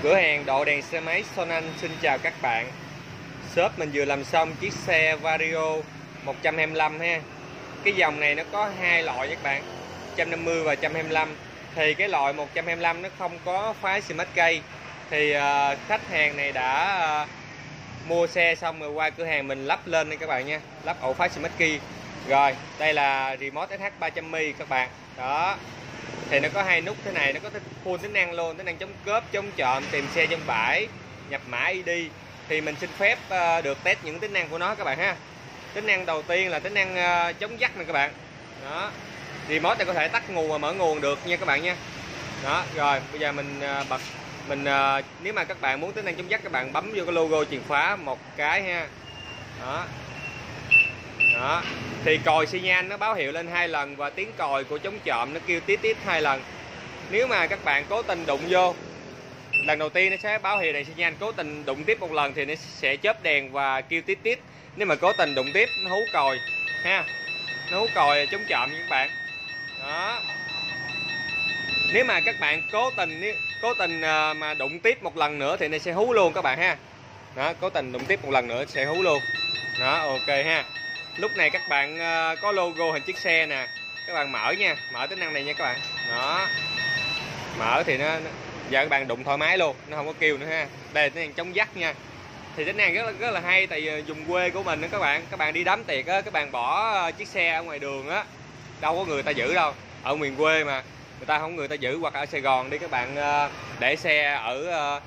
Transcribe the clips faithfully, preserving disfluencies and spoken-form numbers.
Cửa hàng độ đèn xe máy Sonan xin chào các bạn. Shop mình vừa làm xong chiếc xe Vario một trăm hai mươi lăm ha. Cái dòng này nó có hai loại các bạn, một trăm năm mươi và một trăm hai mươi lăm. Thì cái loại một trăm hai mươi lăm nó không có phá smart cây. Thì uh, khách hàng này đã uh, mua xe xong rồi qua cửa hàng mình lắp lên đây các bạn nha, lắp ổ phá smart key. Rồi, đây là remote ét hát ba trăm mi các bạn. Đó. Thì nó có hai nút thế này, nó có full tính năng luôn, tính năng chống cướp, chống trộm, tìm xe trong bãi, nhập mã i đê. Thì mình xin phép uh, được test những tính năng của nó các bạn ha. Tính năng đầu tiên là tính năng uh, chống dắt này các bạn. Đó. Remote này có thể tắt nguồn và mở nguồn được nha các bạn nha. Đó, rồi bây giờ mình uh, bật mình uh, nếu mà các bạn muốn tính năng chống dắt, các bạn bấm vô cái logo chìa khóa một cái ha. Đó. Đó. Thì còi xi nhan nó báo hiệu lên hai lần và tiếng còi của chống trộm nó kêu tít tít hai lần. Nếu mà các bạn cố tình đụng vô, lần đầu tiên nó sẽ báo hiệu đèn xi nhan, cố tình đụng tiếp một lần thì nó sẽ chớp đèn và kêu tít tít. Nếu mà cố tình đụng tiếp nó hú còi ha, nó hú còi chống trộm nha các bạn. Đó. Nếu mà các bạn cố tình nếu cố tình mà đụng tiếp một lần nữa thì nó sẽ hú luôn các bạn ha. Đó, cố tình đụng tiếp một lần nữa sẽ hú luôn. Đó, ok ha. Lúc này các bạn có logo hình chiếc xe nè, các bạn mở nha, mở tính năng này nha các bạn. Đó, mở thì nó, nó giờ các bạn đụng thoải mái luôn, nó không có kêu nữa ha. Đây là tính năng chống dắt nha. Thì tính năng rất là rất là hay, tại vì dùng quê của mình đó các bạn, các bạn đi đám tiệc á, các bạn bỏ chiếc xe ở ngoài đường á, đâu có người ta giữ đâu. Ở miền quê mà người ta không người ta giữ, hoặc ở Sài Gòn đi các bạn để xe ở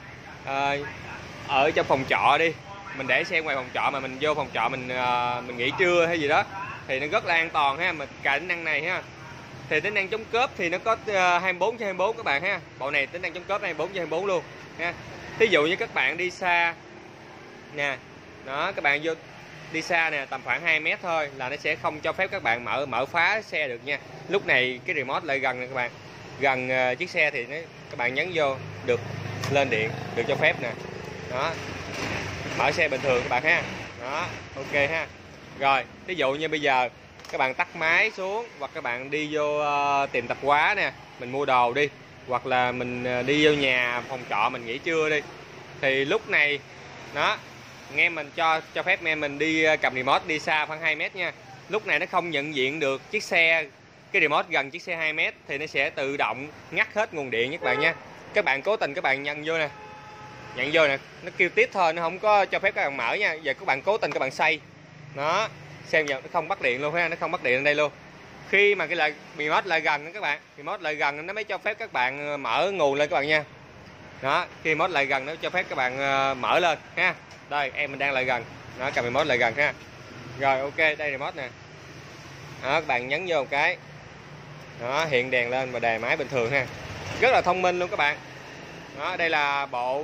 ở trong phòng trọ đi, mình để xe ngoài phòng trọ mà mình vô phòng trọ mình mình nghỉ trưa hay gì đó thì nó rất là an toàn ha. Mình cài tính năng này ha. Thì tính năng chống cướp thì nó có hai mươi bốn trên hai mươi bốn các bạn ha. Bộ này tính năng chống cướp hai mươi bốn trên hai mươi bốn luôn ha. Thí dụ như các bạn đi xa nè, đó các bạn vô đi xa nè, tầm khoảng hai mét thôi là nó sẽ không cho phép các bạn mở mở phá xe được nha. Lúc này cái remote lại gần nè các bạn, gần uh, chiếc xe thì nó, các bạn nhấn vô được lên điện, được cho phép nè. Đó, mở xe bình thường các bạn ha. Đó, ok ha. Rồi, ví dụ như bây giờ các bạn tắt máy xuống, hoặc các bạn đi vô uh, tiệm tạp hóa nè, mình mua đồ đi, hoặc là mình uh, đi vô nhà phòng trọ mình nghỉ trưa đi, thì lúc này đó nghe mình cho cho phép nghe mình đi uh, cầm remote đi xa khoảng hai mét nha. Lúc này nó không nhận diện được chiếc xe, cái remote gần chiếc xe hai mét thì nó sẽ tự động ngắt hết nguồn điện các bạn nha. Các bạn cố tình các bạn nhận vô nè, nhận vô nè, nó kêu tiếp thôi, nó không có cho phép các bạn mở nha. Giờ các bạn cố tình các bạn xoay, nó xem giờ nó không bắt điện luôn ha, nó không bắt điện lên đây luôn. Khi mà cái là remote lại gần đó các bạn, remote lại gần nó mới cho phép các bạn mở nguồn lên các bạn nha. Đó, khi remote lại gần nó cho phép các bạn mở lên ha. Đây em mình đang lại gần, nó cầm remote lại gần ha. Rồi ok, đây remote nè. Đó, các bạn nhấn vô một cái, đó hiện đèn lên và đề máy bình thường ha, rất là thông minh luôn các bạn. Đó, đây là bộ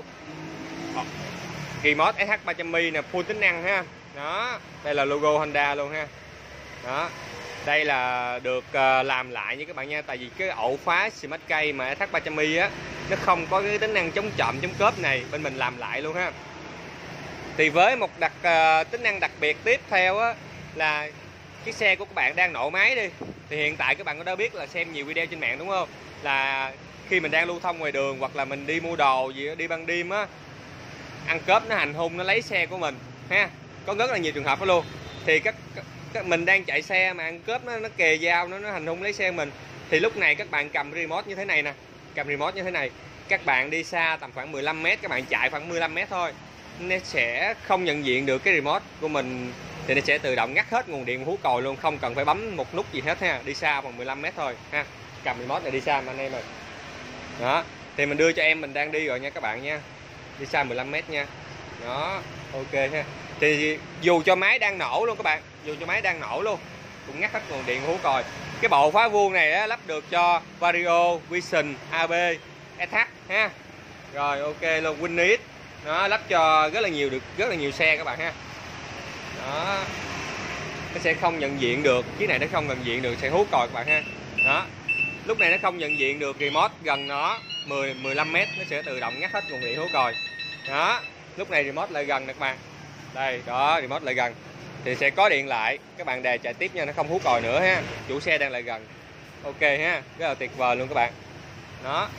remote ét hát ba trăm mi nè, full tính năng ha. Đó, đây là logo Honda luôn ha. Đó, đây là được uh, làm lại như các bạn nha, tại vì cái ổ khóa smart key mà ét hát ba trăm mi á, nó không có cái tính năng chống trộm chống cướp này, bên mình làm lại luôn ha. Thì với một đặc uh, tính năng đặc biệt tiếp theo á là chiếc xe của các bạn đang nổ máy đi, thì hiện tại các bạn có đã biết là xem nhiều video trên mạng đúng không, là khi mình đang lưu thông ngoài đường hoặc là mình đi mua đồ gì đó, đi ban đêm á, ăn cướp nó hành hung nó lấy xe của mình ha, có rất là nhiều trường hợp đó luôn. Thì các, các mình đang chạy xe mà ăn cướp nó nó kề dao nó nó hành hung lấy xe mình, thì lúc này các bạn cầm remote như thế này nè, cầm remote như thế này, các bạn đi xa tầm khoảng mười lăm mét, các bạn chạy khoảng mười lăm mét thôi, nó sẽ không nhận diện được cái remote của mình, thì nó sẽ tự động ngắt hết nguồn điện hú còi luôn, không cần phải bấm một nút gì hết ha. Đi xa khoảng mười lăm mét thôi ha, cầm remote này đi xa mà anh em ơi. Đó, thì mình đưa cho em mình đang đi rồi nha các bạn nha, đi xa mười lăm mét nha. Đó, ok ha. Thì dù cho máy đang nổ luôn các bạn, dù cho máy đang nổ luôn cũng ngắt hết nguồn điện hú còi. Cái bộ khóa vuông này á, lắp được cho Vario, Vision, a bê, ét hát ha. Rồi ok luôn, Winnis. Nó lắp cho rất là nhiều, được rất là nhiều xe các bạn ha. Đó, nó sẽ không nhận diện được, chiếc này nó không nhận diện được sẽ hú còi các bạn ha. Đó, lúc này nó không nhận diện được remote gần nó mười mười lăm mét, nó sẽ tự động ngắt hết nguồn điện hú còi. Đó, lúc này remote lại gần nè các bạn, đây đó, remote lại gần thì sẽ có điện lại, các bạn đề chạy tiếp nha, nó không hú còi nữa ha. Chủ xe đang lại gần, ok ha, rất là tuyệt vời luôn các bạn. Đó,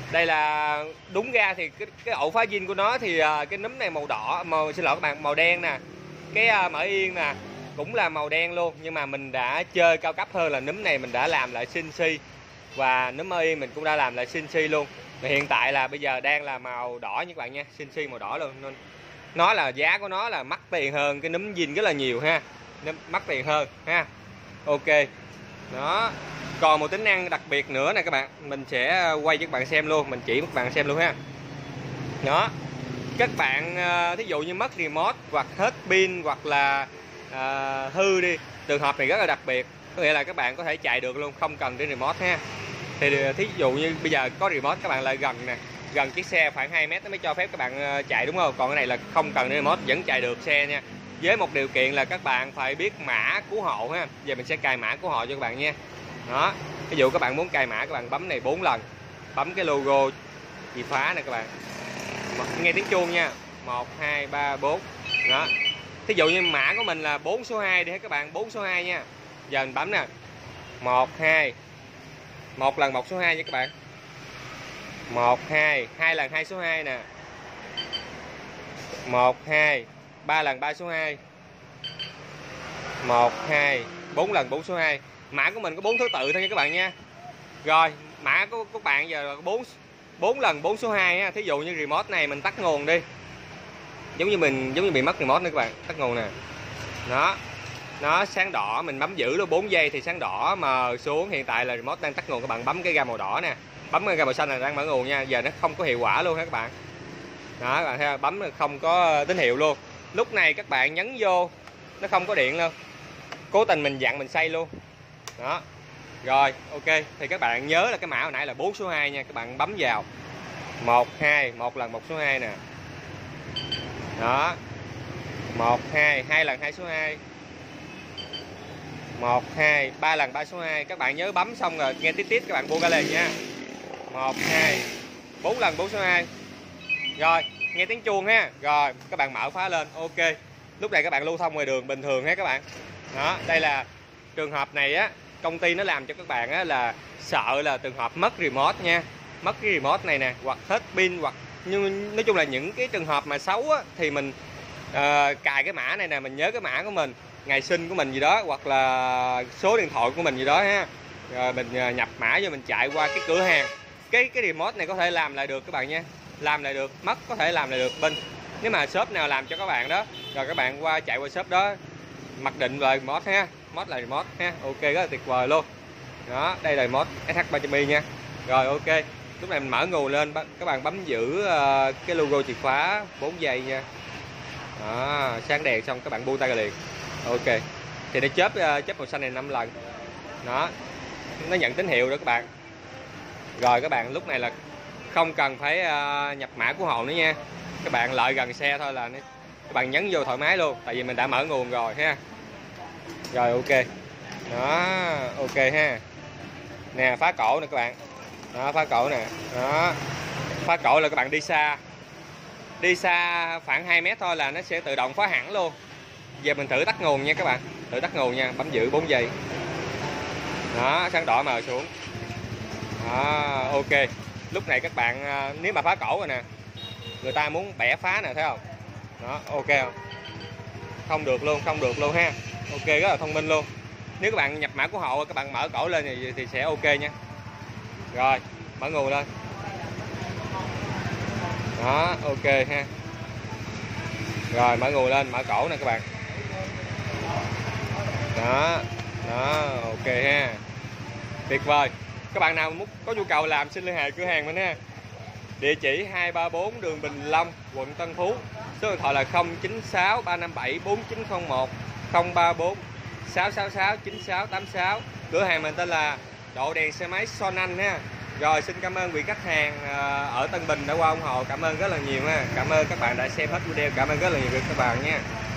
Đây là đúng ra thì cái, cái ổ khóa zin của nó thì cái núm này màu đỏ, màu xin lỗi các bạn, màu đen nè. Cái mở yên nè cũng là màu đen luôn, nhưng mà mình đã chơi cao cấp hơn là núm này mình đã làm lại xê en xê, và núm mở yên mình cũng đã làm lại xê en xê luôn. Và hiện tại là bây giờ đang là màu đỏ nha các bạn nha, xê en xê màu đỏ luôn, nên nó là giá của nó là mắc tiền hơn cái núm zin rất là nhiều ha, nó mắc tiền hơn ha. Ok đó, còn một tính năng đặc biệt nữa nè các bạn, mình sẽ quay cho các bạn xem luôn, mình chỉ các bạn xem luôn ha. Đó, các bạn thí dụ như mất remote hoặc hết pin hoặc là à, hư đi, trường hợp này rất là đặc biệt, có nghĩa là các bạn có thể chạy được luôn, không cần đến remote ha. Thì thí dụ như bây giờ có remote, các bạn lại gần nè, gần chiếc xe khoảng hai mét nó mới cho phép các bạn chạy, đúng không? Còn cái này là không cần đến remote vẫn chạy được xe nha, với một điều kiện là các bạn phải biết mã cứu hộ ha. Giờ mình sẽ cài mã cứu hộ cho các bạn nha. Đó, ví dụ các bạn muốn cài mã, các bạn bấm này bốn lần, bấm cái logo chìa khóa này các bạn, nghe tiếng chuông nha, một hai ba bốn. Đó, thí dụ như mã của mình là bốn số hai đi hết các bạn, bốn số hai nha. Giờ mình bấm nè, một hai, một lần một số hai nha các bạn, một hai, hai lần hai số hai nè, một hai, ba lần ba số hai, một hai, bốn lần bốn số hai. Mã của mình có bốn thứ tự thôi nha các bạn nha. Rồi mã của các bạn giờ là bốn bốn lần bốn số hai á. Thí dụ như remote này mình tắt nguồn đi, giống như mình giống như bị mất remote nữa các bạn, tắt nguồn nè. Đó, nó sáng đỏ, mình bấm giữ luôn bốn giây thì sáng đỏ mờ xuống. Hiện tại là remote đang tắt nguồn, các bạn bấm cái ga màu đỏ nè, bấm cái ga màu xanh là đang mở nguồn nha. Giờ nó không có hiệu quả luôn ha các bạn. Đó, các bạn thấy bấm không có tín hiệu luôn. Lúc này các bạn nhấn vô nó không có điện luôn, cố tình mình dặn mình xây luôn. Đó, rồi ok, thì các bạn nhớ là cái mã hồi nãy là bốn số hai nha, các bạn bấm vào một hai, một lần một số hai nè. Đó, một hai, hai lần hai số hai, một hai, ba lần ba số hai. Các bạn nhớ bấm xong rồi nghe tít tít các bạn buông ra liền nha. một hai, bốn lần bốn số hai. Rồi, nghe tiếng chuông ha. Rồi, các bạn mở khóa lên. Ok. Lúc này các bạn lưu thông ngoài đường bình thường ha các bạn. Đó, đây là trường hợp này á, công ty nó làm cho các bạn á là sợ là trường hợp mất remote nha. Mất cái remote này nè, hoặc hết pin, hoặc nhưng nói chung là những cái trường hợp mà xấu á thì mình uh, cài cái mã này nè, mình nhớ cái mã của mình, ngày sinh của mình gì đó, hoặc là số điện thoại của mình gì đó ha. Rồi mình nhập mã vô, mình chạy qua cái cửa hàng. Cái cái remote này có thể làm lại được các bạn nha. Làm lại được, mất có thể làm lại được bên. Nếu mà shop nào làm cho các bạn đó, rồi các bạn qua chạy qua shop đó, mặc định là remote ha, mod là remote ha. Ok, rất là tuyệt vời luôn. Đó, đây là mod ét hát ba trăm i nha. Rồi ok, lúc này mình mở nguồn lên, các bạn bấm giữ uh, cái logo chìa khóa bốn giây nha. Đó, sáng đèn xong các bạn buông tay ra liền. Ok, thì nó chớp uh, chớp màu xanh này năm lần. Đó, nó nhận tín hiệu đó các bạn. Rồi các bạn lúc này là không cần phải uh, nhập mã của hộ nữa nha. Các bạn lại gần xe thôi là các bạn nhấn vô thoải mái luôn, tại vì mình đã mở nguồn rồi ha. Rồi ok. Đó, ok ha. Nè, phá cổ nè các bạn. Đó, phá cổ nè. Đó. Phá cổ là các bạn đi xa. Đi xa khoảng hai mét thôi là nó sẽ tự động phá hẳn luôn. Giờ mình thử tắt nguồn nha các bạn. Thử tắt nguồn nha, bấm giữ bốn giây. Đó, sáng đỏ mờ xuống. Đó, ok. Lúc này các bạn nếu mà phá cổ rồi nè, người ta muốn bẻ phá nè, thấy không? Đó, ok không? Không được luôn, không được luôn ha. Ok, rất là thông minh luôn. Nếu các bạn nhập mã của hộ, các bạn mở cổ lên thì, thì sẽ ok nha. Rồi, mở nguồn lên. Đó, ok ha. Rồi, mở nguồn lên, mở cổ nè các bạn. Đó, đó, ok ha. Tuyệt vời. Các bạn nào muốn có nhu cầu làm xin liên hệ cửa hàng mình ha. Địa chỉ hai ba bốn đường Bình Long, quận Tân Phú. Số điện thoại là không chín sáu ba năm bảy bốn chín không một, không ba bốn sáu sáu sáu chín sáu tám sáu. Cửa hàng mình tên là Độ Đèn Xe Máy Son Anh ha. Rồi xin cảm ơn quý khách hàng ở Tân Bình đã qua ủng hộ. Cảm ơn rất là nhiều ha. Cảm ơn các bạn đã xem hết video. Cảm ơn rất là nhiều các bạn nha.